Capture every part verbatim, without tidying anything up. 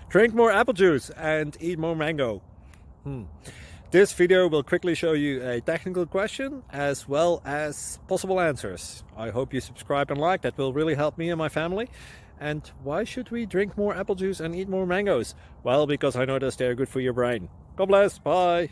Drink more apple juice and eat more mango. Hmm. This video will quickly show you a technical question as well as possible answers. I hope you subscribe and like, that will really help me and my family. And why should we drink more apple juice and eat more mangoes? Well, because I noticed they're good for your brain. God bless, bye!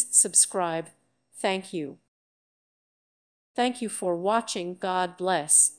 Subscribe. Thank you. Thank you for watching. God bless.